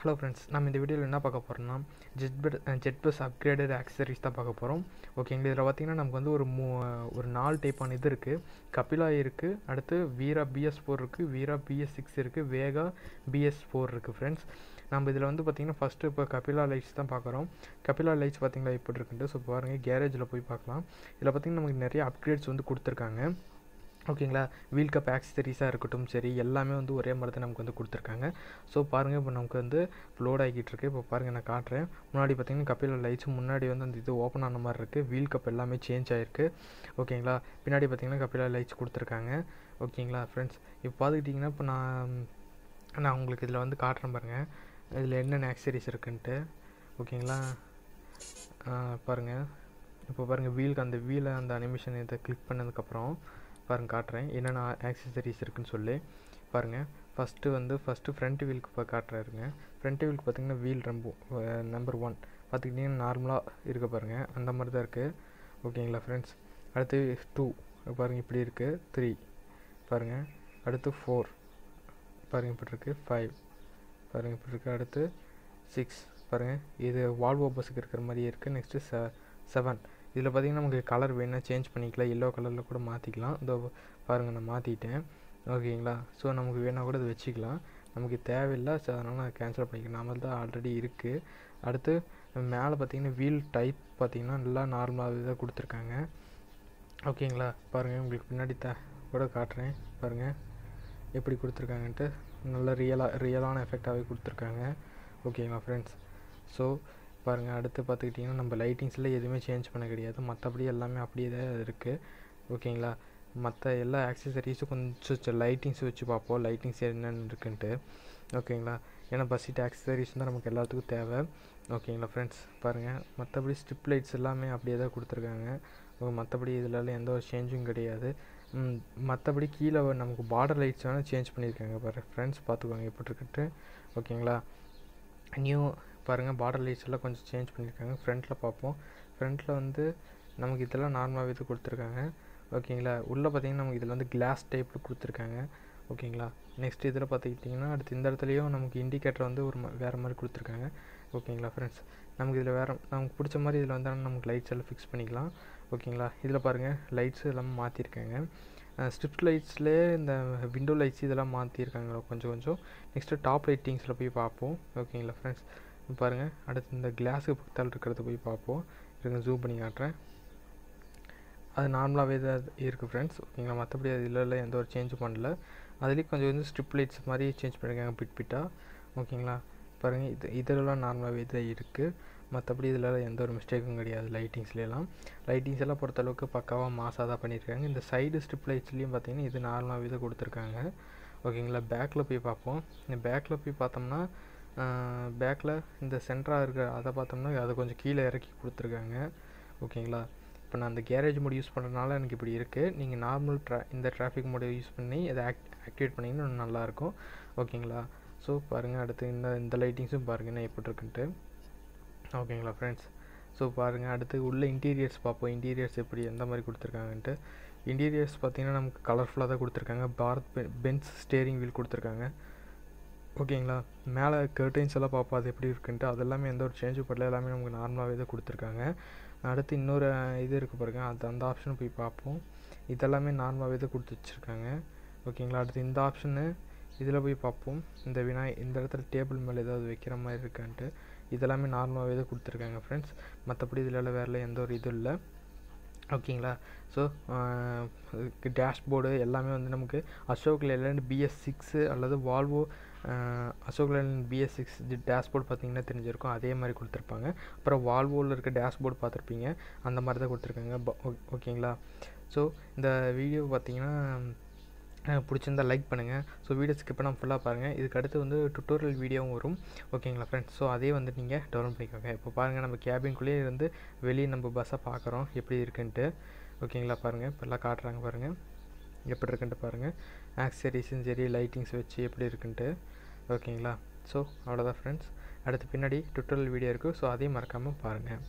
Hello friends, நம்ம இந்த வீடியோவில் என்ன பார்க்க போகிறோம்னா ஜெட் பஸ் அப்கிரேடட் ஆக்சசரிஸ் தான் பார்க்க போகிறோம். ஓகேங்களா, இதில் பார்த்தீங்கன்னா நமக்கு வந்து ஒரு 4 டைப்பான இது இருக்குது. கபிலா இருக்குது, அடுத்து வீரா BS4 இருக்குது, வீரா BS6 இருக்குது, வேகா BS4 இருக்குது. ஃப்ரெண்ட்ஸ், நம்ம இதில் வந்து பார்த்திங்கன்னா ஃபஸ்ட்டு இப்போ கபிலா லைட்ஸ் தான் பார்க்குறோம். கபிலா லைட்ஸ் பார்த்திங்களா எப்படி இருக்குன்ட்டு. ஸோ பாருங்கள், கேரேஜில் போய் பார்க்கலாம். இதில் பார்த்திங்கன்னா நமக்கு நிறைய அப்கிரேட்ஸ் வந்து கொடுத்துருக்காங்க. ஓகேங்களா, வீல் கப் ஆக்சசரிஸாக இருக்கட்டும் சரி, எல்லாமே வந்து ஒரே மாதிரி தான் நமக்கு வந்து கொடுத்துருக்காங்க. ஸோ பாருங்கள், இப்போ நமக்கு வந்து லோட் ஆகிட்டு இருக்குது. இப்போ பாருங்கள், நான் காட்டுறேன். முன்னாடி பார்த்திங்கன்னா கபிலா லைட்ஸ் முன்னாடி வந்து அந்த இது ஓப்பன் ஆன மாதிரி இருக்குது. வீல் கப் எல்லாமே சேஞ்ச் ஆகிருக்கு. ஓகேங்களா, பின்னாடி பார்த்திங்கன்னா கபிலா லைட்ஸ் கொடுத்துருக்காங்க. ஓகேங்களா ஃப்ரெண்ட்ஸ், இப்போ பார்த்துக்கிட்டிங்கன்னா இப்போ நான் உங்களுக்கு இதில் வந்து காட்டுறேன் பாருங்கள், இதில் என்னென்ன ஆக்சசரிஸ் இருக்குன்ட்டு. ஓகேங்களா, பாருங்கள். இப்போ பாருங்கள், அந்த வீலை அந்த அனிமேஷன் இதை கிளிக் பண்ணதுக்கப்புறம் பாருங்கள் காட்டுறேன் என்னென்ன ஆக்சசரிஸ் இருக்குன்னு சொல்லி. பாருங்கள், ஃபஸ்ட்டு ஃப்ரண்ட் வீலுக்கு இப்போ காட்டுறாருங்க. ஃப்ரண்ட் வீலுக்கு பார்த்திங்கன்னா வீல் நம்பர் 1 பார்த்துக்கிட்டிங்கன்னா நார்மலாக இருக்க பாருங்கள், அந்த மாதிரி தான் இருக்குது. ஓகேங்களா ஃப்ரெண்ட்ஸ், அடுத்து 2 பாருங்கள் இப்படி இருக்குது. 3 பாருங்கள், அடுத்து 4 பாருங்கள் இப்படி இருக்குது. 5 பாருங்கள் இப்படி இருக்குது. அடுத்து 6 பாருங்கள், இது வால்வோ பஸ்ஸுக்கு இருக்கிற மாதிரியே இருக்குது. நெக்ஸ்ட்டு 7 இதில் பார்த்திங்கன்னா நமக்கு கலர் வேணுன்னா சேஞ்ச் பண்ணிக்கலாம், எல்லோ கலரில் கூட மாற்றிக்கலாம். இதோ பாருங்கள், நான் மாற்றிட்டேன். ஓகேங்களா, ஸோ நமக்கு வேணால் கூட இது வச்சுக்கலாம். நமக்கு தேவையில்லை, ஸோ அதனால் நான் கேன்சல் பண்ணிக்கலாம். நம்மள்தான் தான் ஆல்ரெடி இருக்குது. அடுத்து மேலே பார்த்திங்கன்னா வீல் டைப் பார்த்திங்கன்னா நல்லா நார்மலாகவே தான் கொடுத்துருக்காங்க. ஓகேங்களா, பாருங்கள், உங்களுக்கு பின்னாடி கூட காட்டுறேன் பாருங்கள் எப்படி கொடுத்துருக்காங்கன்ட்டு. நல்ல ரியலான எஃபெக்டாகவே கொடுத்துருக்காங்க. ஓகேங்களா ஃப்ரெண்ட்ஸ், ஸோ பாருங்கள், அடுத்து பார்த்துக்கிட்டிங்கன்னா நம்ம லைட்டிங்ஸில் எதுவுமே சேஞ்ச் பண்ண கிடையாது. மற்றபடி எல்லாமே அப்படியே தான் இருக்குது. ஓகேங்களா, மற்ற எல்லா ஆக்சசரிஸும் கொஞ்சம் லைட்டிங்ஸ் வச்சு பார்ப்போம், லைட்டிங்ஸ் என்னென்னு இருக்குன்ட்டு. ஓகேங்களா, ஏன்னா பஸ்ஸிட் ஆக்சசரிஸ் தான் நமக்கு எல்லாத்துக்கும் தேவை. ஓகேங்களா ஃப்ரெண்ட்ஸ், பாருங்கள், மற்றபடி ஸ்ட்ரிப் லைட்ஸ் எல்லாமே அப்படியே தான் கொடுத்துருக்காங்க. மற்றபடி இதில் எந்த ஒரு சேஞ்சும் கிடையாது. மற்றபடி கீழே நமக்கு பார்டர் லைட்ஸ் வேணால் சேஞ்ச் பண்ணியிருக்காங்க. பாருங்கள் ஃப்ரெண்ட்ஸ், பார்த்துக்கோங்க எப்படி இருக்குன்ட்டு. ஓகேங்களா, பாருங்கள், பார்டர் லைட்ஸ் எல்லாம் கொஞ்சம் சேஞ்ச் பண்ணியிருக்காங்க. ஃப்ரண்ட்டில் பார்ப்போம். ஃப்ரண்ட்டில் வந்து நமக்கு இதெல்லாம் நார்மலாகவே இது கொடுத்துருக்காங்க. ஓகேங்களா, உள்ளே பார்த்திங்கன்னா நமக்கு இதில் வந்து கிளாஸ் டைப்பில் கொடுத்துருக்காங்க. ஓகேங்களா, நெக்ஸ்ட் இதில் பார்த்துக்கிட்டிங்கன்னா அடுத்து இந்த இடத்துலையும் நமக்கு இண்டிகேட்டர் வந்து வேறு மாதிரி கொடுத்துருக்காங்க. ஓகேங்களா ஃப்ரெண்ட்ஸ், நமக்கு இதில் நமக்கு பிடிச்ச மாதிரி இதில் வந்து நமக்கு லைட்ஸ் எல்லாம் ஃபிக்ஸ் பண்ணிக்கலாம். ஓகேங்களா, இதில் பாருங்கள், லைட்ஸு எல்லாமே மாற்றிருக்காங்க. ஸ்ட்ரிப் லைட்ஸ்லேயே இந்த விண்டோ லைட்ஸ் இதெல்லாம் மாற்றிருக்காங்க கொஞ்சம். நெக்ஸ்ட்டு டாப் லைட்டிங்ஸில் போய் பார்ப்போம். ஓகேங்களா ஃப்ரெண்ட்ஸ், பாருங்கள், அடுத்து இந்த கிளாஸுக்கு பக்கத்தால் இருக்கிறத போய் பார்ப்போம். இருங்க, ஜூம் பண்ணி காட்டுறேன். அது நார்மலாகவே தான் இருக்குது ஃப்ரெண்ட்ஸ். ஓகேங்களா, மற்றபடி அது இல்லை எந்த ஒரு சேஞ்சும் பண்ணல. அதுலேயும் கொஞ்சம் வந்து ஸ்ட்ரிப் லைட்ஸ் மாதிரி சேஞ்ச் பண்ணியிருக்காங்க பிட்டாக. ஓகேங்களா, பாருங்கள், இதெல்லாம் நார்மலாகவே தான் இருக்குது. மற்றபடி இதில் எந்த ஒரு மிஸ்டேக்கும் கிடையாது. லைட்டிங்ஸ் எல்லாம் பொறுத்தளவுக்கு பக்காவாக மாசாக தான் பண்ணியிருக்காங்க. இந்த சைடு ஸ்ட்ரிப் லைட்ஸ்லேயும் பார்த்திங்கன்னா இது நார்மலாகவே தான் கொடுத்துருக்காங்க. ஓகேங்களா, பேக்கில் போய் பார்ப்போம். இந்த பேக்கில் போய் பார்த்தோம்னா பேக்கில் இந்த சென்டராக இருக்கிற அதை பார்த்தோம்னா அதை கொஞ்சம் கீழே இறக்கி கொடுத்துருக்காங்க. ஓகேங்களா, இப்போ நான் அந்த கேரேஜ் மோட் யூஸ் பண்ணுறதுனால எனக்கு இப்படி இருக்குது. நீங்கள் நார்மல் இந்த டிராஃபிக் மோடை யூஸ் பண்ணி அதை ஆக்டிவேட் பண்ணிங்கன்னா இன்னும் நல்லாயிருக்கும். ஓகேங்களா, ஸோ பாருங்கள், அடுத்து இந்த லைட்டிங்ஸும் பாருங்கள் என்ன எப்படி இருக்குன்ட்டு. ஓகேங்களா ஃப்ரெண்ட்ஸ், ஸோ பாருங்கள், அடுத்து உள்ள இன்டீரியர்ஸ் பார்ப்போம். இன்டீரியர்ஸ் எப்படி எந்த மாதிரி கொடுத்துருக்காங்கன்ட்டு. இன்டீரியர்ஸ் பார்த்திங்கன்னா நமக்கு கலர்ஃபுல்லாக தான் கொடுத்துருக்காங்க. பென்ஸ் ஸ்டேரிங் வீல் கொடுத்துருக்காங்க. ஓகேங்களா, மேலே கர்டைன்ஸ் எல்லாம் பார்ப்போம் அது எப்படி இருக்குன்ட்டு. அது எல்லாமே எந்த ஒரு சேஞ்சும் பண்ணல, எல்லாமே நமக்கு நார்மலாகவே தான் கொடுத்துருக்காங்க. அடுத்து இன்னொரு இது இருக்குது பாருங்கள், அந்த ஆப்ஷன் போய் பார்ப்போம். இதெல்லாமே நார்மலாகவே தான் கொடுத்து வச்சுருக்காங்க. ஓகேங்களா, அடுத்து இந்த ஆப்ஷனு இதில் போய் பார்ப்போம். இந்த இடத்துல டேபிள் மேலே ஏதாவது வைக்கிற மாதிரி இருக்கான்ட்டு. இதெல்லாமே நார்மலாகவே தான் கொடுத்துருக்காங்க ஃப்ரெண்ட்ஸ். மற்றபடி இதில் வேறு எந்த ஒரு இதுவும் இல்லை. ஓகேங்களா, ஸோ டேஷ்போர்டு எல்லாமே வந்து நமக்கு அசோக் லேலண்ட் BS6 அல்லது Volvo Ashok Layland BS6 dashboard பார்த்திங்கன்னா தெரிஞ்சிருக்கும், அதே மாதிரி கொடுத்துருப்பாங்க. அப்புறம் வால்வோவில் இருக்க டேஷ்போர்டு பார்த்துருப்பீங்க, அந்த மாதிரி தான் கொடுத்துருக்காங்க. ஓகேங்களா, ஸோ இந்த வீடியோ பார்த்திங்கன்னா பிடிச்சிருந்தால் லைக் பண்ணுங்கள். ஸோ வீடியோ ஸ்கிப் பண்ணாமல் ஃபுல்லாக பாருங்கள். இதுக்கு அடுத்து வந்து டுட்டோரியல் வீடியோவும் வரும். ஓகேங்களா ஃப்ரெண்ட்ஸ், ஸோ அதே வந்து நீங்கள் டவுன்லோட் பண்ணிக்கோங்க. இப்போ பாருங்கள், நம்ம கேபின்குள்ளேயே இருந்து வெளியே நம்ம பஸ்ஸை பார்க்குறோம் எப்படி இருக்குன்ட்டு. ஓகேங்களா, பாருங்கள், இப்போ எல்லாம் காட்டுறாங்க பாருங்கள் எப்படி இருக்குன்ட்டு. பாருங்கள், ஆக்சசரிஸும் சரி, லைட்டிங்ஸ் வச்சு எப்படி இருக்குன்ட்டு. ஓகேங்களா, ஸோ அவ்வளோதான் ஃப்ரெண்ட்ஸ். அடுத்து பின்னாடி டுட்டோரியல் வீடியோ இருக்குது, ஸோ அதையும் மறக்காமல் பாருங்கள்.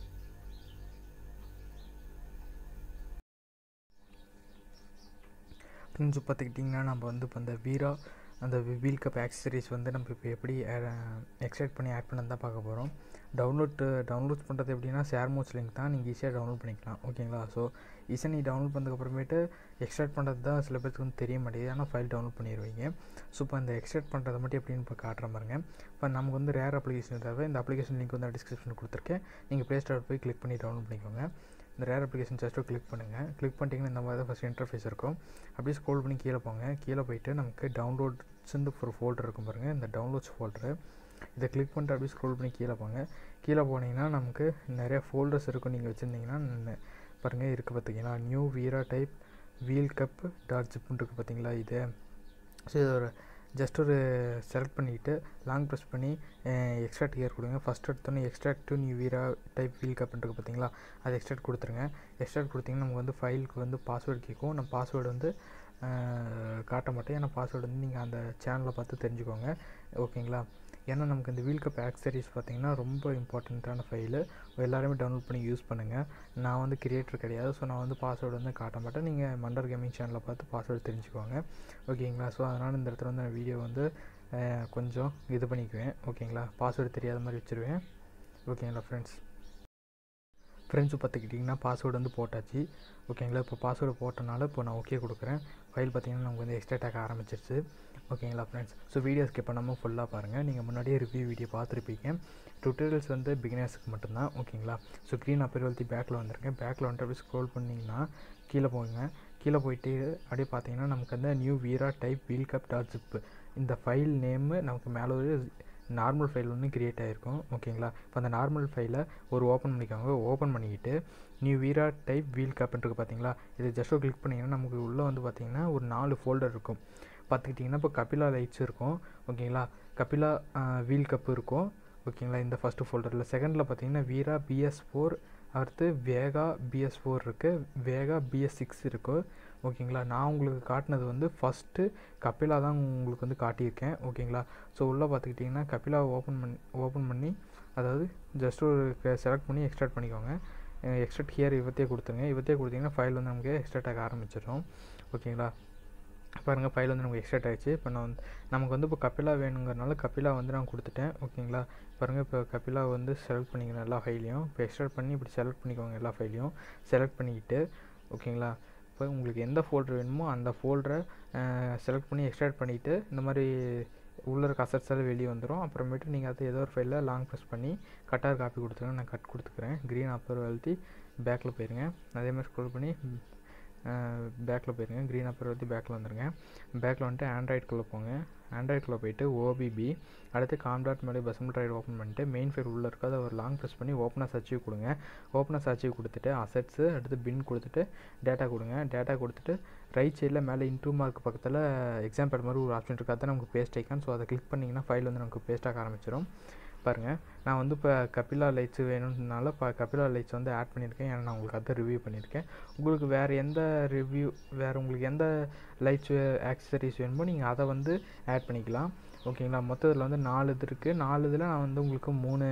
ஃப்ரெண்ட்ஸ், பார்த்துக்கிட்டிங்கன்னா நம்ம வந்து இப்போ இந்த வீரா அந்த வீல் கப் ஆக்சசரிஸ் வந்து நம்ம இப்போ எப்படி எக்ஸ்ட்ராக்ட் பண்ணி ஆட் பண்ண தான் பார்க்க போகிறோம். டவுன்லோட் பண்ணுறது எப்படின்னா ஷேர் மோட்ஸ் லிங்க் தான், நீங்கள் ஈஸியாக டவுன்லோட் பண்ணிக்கலாம். ஓகேங்களா? ஸோ ஈஸியாக நீங்கள் டவுன்லோட் பண்ணதுக்கப்புறமேட்டு எக்ஸ்ட்ராக்ட் பண்ணுறது தான் சில பேருக்கு வந்து தெரிய மாட்டேங்குது, ஆனால் ஃபைல் டவுன்லோட் பண்ணிடுவீங்க. ஸோ இப்போ அந்த எக்ஸ்ட்ராக்ட் பண்ணுறது மட்டும் எப்படின்னு இப்போ காட்டுற பாருங்க. இப்போ நமக்கு வந்து ரேர் அப்ளிகேஷன் தேவை. இந்த அப்ளிகேஷன் லிங்க் வந்து டிஸ்கிரிப்ஷனில் கொடுத்துருக்கேன். நீங்கள் ப்ளே ஸ்டோர் போய் கிளிக் பண்ணி டவுன்லோட் பண்ணிக்கோங்க. இந்த ரேர் அப்ளிகேஷன் ஜஸ்ட்டு கிளிக் பண்ணுங்கள். கிளிக் பண்ணிட்டீங்கன்னா இந்த மாதிரி தான் ஃபஸ்ட் இன்டர்ஃபேஸ் இருக்கும். அப்படியே ஸ்க்ரோல் பண்ணி கீழே போங்க. கீழே போயிட்டு நமக்கு டவுன்லோட்ஸ்ன்னு ஒரு ஃபோல்டர் இருக்கும் பாருங்கள், இந்த டவுன்லோட்ஸ் ஃபோல்டரு. இதை கிளிக் பண்ணிட்டு அப்படியே ஸ்க்ரோல் பண்ணி கீழே போங்க. கீழே போனீங்கன்னா நமக்கு நிறைய ஃபோல்டர்ஸ் இருக்கும். நீங்கள் வச்சுருந்தீங்கன்னா பாருங்கள் இருக்குது பார்த்தீங்கன்னா, new Veera type wheel cup .zip இருக்குது பார்த்தீங்களா இது. ஸோ இது ஒரு ஜஸ்ட் ஒரு செலக்ட் பண்ணிவிட்டு லாங் ப்ரெஸ் பண்ணி எக்ஸ்ட்ராக்ட் கியர் கொடுங்க. ஃபஸ்ட் எடுத்தோன்னே extract to new Veera type wheel கப்ன்றது பார்த்தீங்களா, அது எக்ஸ்ட்ராக்ட் கொடுத்துருங்க. எக்ஸ்ட்ராக்ட் கொடுத்தீங்கன்னா நமக்கு வந்து ஃபைலுக்கு வந்து பாஸ்வேர்டு கேட்கும். நம்ம பாஸ்வேர்டு வந்து காட்ட மாட்டேன், ஏன்னா பாஸ்வேர்டு வந்து நீங்கள் அந்த சேனலை பார்த்து தெரிஞ்சுக்கோங்க. ஓகேங்களா? ஏன்னா நமக்கு இந்த வீல் கப் ஆக்சசரிஸ் பார்த்திங்கன்னா ரொம்ப இம்பார்ட்டண்ட்டான ஃபைலு. எல்லாருமே டவுன்லோட் பண்ணி யூஸ் பண்ணுங்கள். நான் வந்து கிரியேட்டர் கிடையாது, ஸோ நான் வந்து பாஸ்வேர்டு வந்து காட்ட மாட்டேன். நீங்கள் மண்டர் கேமிங் சேனலில் பார்த்து பாஸ்வேர்டு தெரிஞ்சுக்கோங்க. ஓகேங்களா? ஸோ அதனால் இந்த இடத்துல வந்து நான் வீடியோ வந்து கொஞ்சம் இது பண்ணிக்குவேன். ஓகேங்களா? பாஸ்வேர்டு தெரியாத மாதிரி வச்சுருவேன். ஓகேங்களா ஃப்ரெண்ட்ஸ் பார்த்துக்கிட்டிங்கன்னா பாஸ்வேர்டு வந்து போட்டாச்சு. ஓகேங்களா? இப்போ பாஸ்வேர்டு போட்டனால இப்போ நான் ஓகே கொடுக்குறேன். ஃபைல் பார்த்திங்கன்னா நமக்கு வந்து எக்ஸ்ட்ராக்ட் ஆக ஆரம்பிச்சிருச்சு. ஓகேங்களா ஃப்ரெண்ட்ஸ்? ஸோ வீடியோ ஸ்கிப் பண்ணாமல் ஃபுல்லாக பாருங்கள். நீங்கள் முன்னாடியே ரிவ்யூ வீடியோ பார்த்துருப்பீங்க. டுட்டோரியல்ஸ் வந்து பிகினர்ஸுக்கு மட்டும்தான். ஓகேங்களா? ஸோ க்ரீன் அப்பேர்வல்த்தி பேக்கில் வந்துருக்கேன். பேக்கில் வந்துட்டு அப்படியே ஸ்க்ரோல் பண்ணிங்கன்னா கீழே போங்க. கீழே போயிட்டு அப்படியே பார்த்தீங்கன்னா நமக்கு வந்து new Veera type wheel cup .zip இந்த ஃபைல் நேமு நமக்கு மேலே ஒரு நார்மல் ஃபைல் ஒன்று க்ரியேட் ஆகிருக்கும். ஓகேங்களா? இப்போ அந்த நார்மல் ஃபைலை ஒரு ஓப்பன் பண்ணிக்கோங்க. ஓப்பன் பண்ணிக்கிட்டு நியூ வீரா டைப் வீல் கப்ன்றது பார்த்தீங்களா, இது ஜஸ்ட்டு கிளிக் பண்ணிங்கன்னா நமக்கு உள்ளே வந்து பார்த்திங்கன்னா ஒரு 4 ஃபோல்டர் இருக்கும். பார்த்துக்கிட்டிங்கன்னா இப்போ கபிலா லைட்ஸ் இருக்கும். ஓகேங்களா? கபிலா வீல் கப்பு இருக்கும். ஓகேங்களா? இந்த ஃபஸ்ட்டு ஃபோல்டரில். செகண்டில் பார்த்தீங்கன்னா வீரா BS4, அடுத்து வேகா BS4 இருக்குது, வேகா BS6 இருக்குது. ஓகேங்களா? நான் உங்களுக்கு காட்டினது வந்து ஃபஸ்ட்டு கபிலா தான் உங்களுக்கு வந்து காட்டியிருக்கேன். ஓகேங்களா? ஸோ உள்ளே பார்த்துக்கிட்டிங்கன்னா கபிலாவை ஓப்பன் பண்ணி அதாவது ஜஸ்ட் ஒரு செலக்ட் பண்ணி எக்ஸ்ட்ராக்ட் பண்ணிக்கோங்க. எக்ஸ்ட்ராக்ட் ஹியர் இவத்தையே கொடுத்துருங்க. இவத்தையே கொடுத்தீங்கன்னா ஃபைல் வந்து நமக்கு எக்ஸ்ட்ராக்ட் ஆக ஆரம்பிச்சிடும். ஓகேங்களா? பாருங்கள், ஃபைல் வந்து நமக்கு எக்ஸ்ட்ராக்ட் ஆகிடுச்சு. இப்போ நமக்கு வந்து இப்போ கபிலா வேணுங்கிறனால கபிலா வந்து நான் கொடுத்துட்டேன். ஓகேங்களா? பாருங்கள், இப்போ கபிலா வந்து செலக்ட் பண்ணிக்கணும் எல்லா ஃபைலையும். இப்போ எக்ஸ்ட்ராக்ட் பண்ணி இப்படி செலக்ட் பண்ணிக்கோங்க. எல்லா ஃபைலையும் செலக்ட் பண்ணிக்கிட்டு ஓகேங்களா, இப்போ உங்களுக்கு எந்த ஃபோல்டர் வேணுமோ அந்த ஃபோல்டரை செலக்ட் பண்ணி எக்ஸ்ட்ராக்ட் பண்ணிவிட்டு இந்த மாதிரி உள்ள இருக்க அசட்ஸ் எல்லாம் வெளியே வந்துடும். அப்புறமேட்டு நீங்கள் அதை ஏதோ ஒரு ஃபைலில் லாங் ப்ரெஸ் பண்ணி கட்டார் காப்பி கொடுத்துருங்க. நான் கட் கொடுத்துக்கிறேன். க்ரீன் அப்பர் அழுத்தி பேக்கில் போயிருங்க. அதேமாதிரி ஸ்க்ரோல் பண்ணி பேக்கில் போயிருங்க. க்ரீன் அப்பர் அழுத்தி பேக்கில் வந்துடுங்க. பேக்கில் வந்துட்டு ஆண்ட்ராய்டுக்குள்ளே போங்க. ஆண்ட்ராய்டுக்குள்ளே போயிட்டு OBB அடுத்து காம்.டாட் மேலே பசம் ட்ரைட் ஓப்பன் பண்ணிட்டு மெயின் ஃபைல் உள்ளே இருக்காது ஒரு லாங் ப்ரெஸ் பண்ணி ஓப்பனஸ் அச்சீவ் கொடுங்க. ஓப்பனஸ் அச்சீவ் கொடுத்துட்டு அசட்ஸு அடுத்து பின் கொடுத்துட்டு டேட்டா கொடுங்க. டேட்டா கொடுத்துட்டு ரைட் சைடில் மேலே இன்ட்ரூ மார்க் பக்கத்தில் எக்ஸாம்பிள் மாதிரி ஒரு ஆப்ஷன் இருக்குது. அதுதான் நமக்கு பேஸ்ட் ஐக்கான். ஸோ அதை கிளிக் பண்ணிங்கன்னா ஃபைல் வந்து நமக்கு பேஸ்ட் ஆக ஆரம்பிச்சிடும். பாருங்கள், நான் வந்து இப்போ கபிலா லைட்ஸ் வேணும்னால இப்போ கபிலா லைட்ஸ் வந்து ஆட் பண்ணியிருக்கேன். ஏன்னா நான் உங்களுக்கு அதை ரிவ்யூ பண்ணியிருக்கேன். உங்களுக்கு வேறு உங்களுக்கு எந்த லைட்ஸ் ஆக்சசரிஸ் வேணுமோ நீங்கள் அதை வந்து ஆட் பண்ணிக்கலாம். ஓகேங்களா? மொத்தத்தில் வந்து 4 இது இருக்குது. 4 இதில் நான் வந்து உங்களுக்கு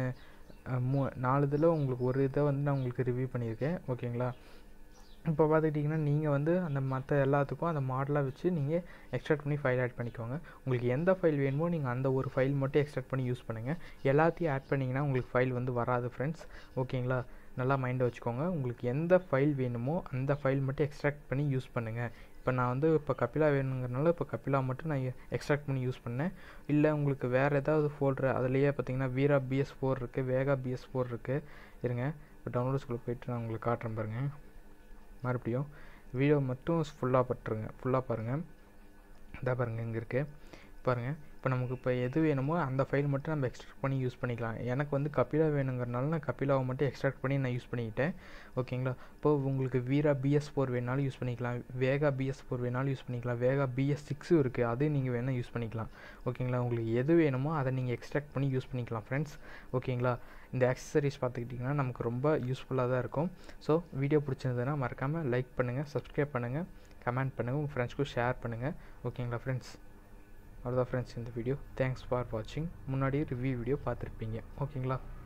4 இதில் உங்களுக்கு ஒரு இதை வந்து நான் உங்களுக்கு ரிவ்யூ பண்ணியிருக்கேன். ஓகேங்களா? இப்போ பார்த்துக்கிட்டிங்கன்னா நீங்கள் வந்து அந்த மற்ற எல்லாத்துக்கும் அந்த மாடலாக வச்சு நீங்கள் எக்ஸ்ட்ராக்ட் பண்ணி ஃபைல் ஆட் பண்ணிக்கோங்க. உங்களுக்கு எந்த ஃபைல் வேணுமோ நீங்கள் அந்த ஒரு ஃபைல் மட்டும் எக்ஸ்ட்ராக்ட் பண்ணி யூஸ் பண்ணுங்கள். எல்லாத்தையும் ஆட் பண்ணிங்கன்னா உங்களுக்கு ஃபைல் வந்து வராது ஃப்ரெண்ட்ஸ். ஓகேங்களா? நல்லா மைண்டை வச்சுக்கோங்க. உங்களுக்கு எந்த ஃபைல் வேணுமோ அந்த ஃபைல் மட்டும் எக்ஸ்ட்ராக்ட் பண்ணி யூஸ் பண்ணுங்கள். இப்போ நான் வந்து இப்போ கபிலா வேணுங்கிறனால இப்போ கபிலா மட்டும் நான் எக்ஸ்ட்ராக்ட் பண்ணி யூஸ் பண்ணேன். இல்லை உங்களுக்கு வேறு ஏதாவது ஃபோல்டர் அதுலேயே பார்த்தீங்கன்னா வீரா BS4 இருக்குது, வேகா BS4 இருக்குது. இருங்க, இப்போ டவுன்லோட்ஸ்குள்ளே போய்ட்டு நான் உங்களுக்கு காட்டுறேன் பாருங்கள். மறுபடியும் வீடியோ மட்டும் ஃபுல்லாக பாருங்கள். இதாக பாருங்கள், இங்கே இருக்குது பாருங்கள். இப்போ நமக்கு இப்போ எது வேணுமோ அந்த ஃபைல் மட்டும் நம்ம எக்ஸ்ட்ராக்ட் பண்ணி யூஸ் பண்ணிக்கலாம். எனக்கு வந்து கபிலா வேணுங்கிறனால நான் கபிலாவை மட்டும் எக்ஸ்ட்ராக்ட் பண்ணி நான் யூஸ் பண்ணிக்கிட்டேன். ஓகேங்களா? இப்போ உங்களுக்கு வீரா BS4 வேணாலும் யூஸ் பண்ணிக்கலாம், வேகா BS4 வேணாலும் யூஸ் பண்ணிக்கலாம், வேகா BS6 இருக்குது, அது நீங்கள் வேணால் யூஸ் பண்ணிக்கலாம். ஓகேங்களா? உங்களுக்கு எது வேணுமோ அதை நீங்கள் எக்ஸ்ட்ராக்ட் பண்ணி யூஸ் பண்ணிக்கலாம் ஃப்ரெண்ட்ஸ். ஓகேங்களா? இந்த ஆக்சசரிஸ் பார்த்துக்கிட்டிங்கன்னா நமக்கு ரொம்ப யூஸ்ஃபுல்லாக தான் இருக்கும். ஸோ வீடியோ பிடிச்சிருந்ததுன்னா மறக்காமல் லைக் பண்ணுங்கள், சப்ஸ்கிரைப் பண்ணுங்கள், கமெண்ட் பண்ணுங்கள், உங்கள் ஃப்ரெண்ட்ஸ்க்கும் ஷேர் பண்ணுங்கள். ஓகேங்களா ஃப்ரெண்ட்ஸ்? அவ்வளோதான் ஃப்ரெண்ட்ஸ் இந்த வீடியோ. தேங்க்ஸ் ஃபார் வாட்சிங். முன்னாடி ரிவ்யூ வீடியோ பார்த்துருப்பீங்க. ஓகேங்களா?